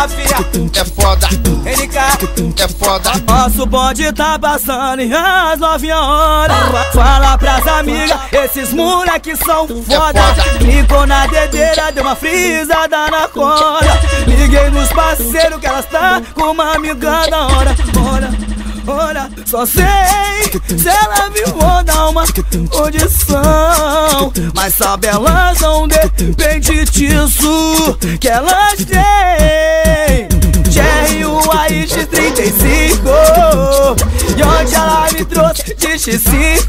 Rafinha é foda, NK é foda. Nosso bonde tá passando e as 9 horas. Fala pras amigas, esses moleques são foda. Clicou na dedeira, deu uma frisada na corda. Liguei nos parceiros que elas tá com uma amiga da hora. Olha, só sei se ela viu dar uma condição, mas sabe elas não depende disso que elas têm. Jerry, o AX35, e onde ela me trouxe de X5.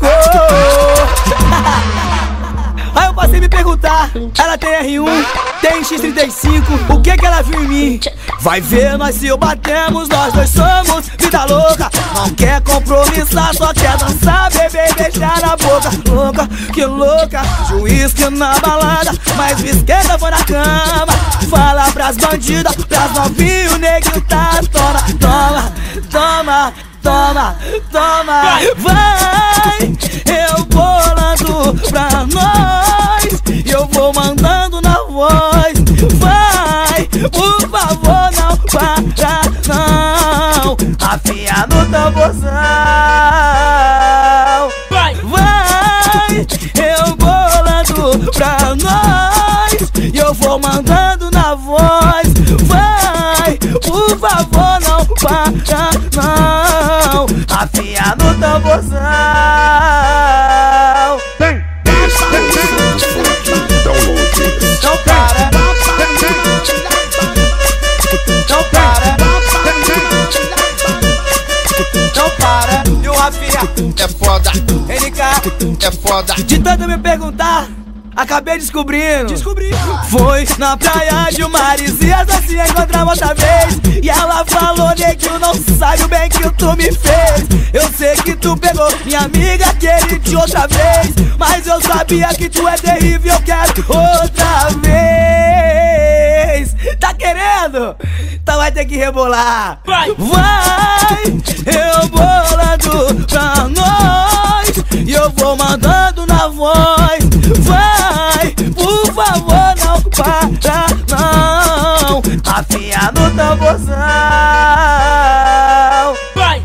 Aí eu passei a me perguntar, ela tem R1, tem X35, o que ela viu em mim? Vai ver nós se eu batemos, nós dois somos vida louca. Não quer compromissar, só quer dançar, beber e beijar na boca. Louca, que louca, juiz que na balada, mas o esquerda foi na cama. Fala pras bandidas, pras novinhas, o negro tá toma, vai, eu bolando pra nós, e eu vou mandando na voz. Vai, por favor, não para não, Rafinha no tamborzão. Vai, eu bolando pra nós, e eu vou mandando na voz. Vai, por favor, não para não, Rafinha no tamborzão. Não para, e o Rafinha é foda, NK é foda. de tanto me perguntar, acabei descobrindo. Foi na praia de Marizias, nós se encontramos outra vez, e ela falou, neguinho, não sabe o bem que tu me fez. Eu sei que tu pegou minha amiga aquele de outra vez, mas eu sabia que tu é terrível, eu quero outra vez. Tá querendo? Então vai ter que rebolar. Vai, eu bolando pra nós, e eu vou mandando na voz. Vai, por favor, não para não, Rafinha no tamborzão. Vai,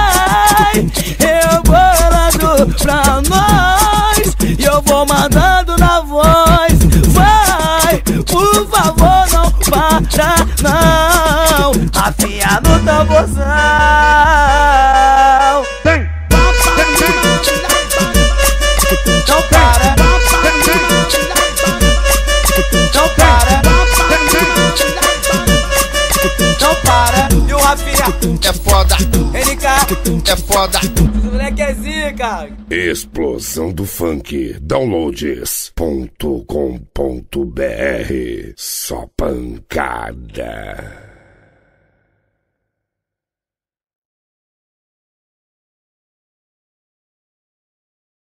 eu bolando pra nós, e eu vou mandando na voz. Vai, por favor, não para não, Rafinha no tamborzão. E o Rafinha é foda, NK é foda. moleque é zica. Explosão do Funk. Downloads.com.br. Só pancada.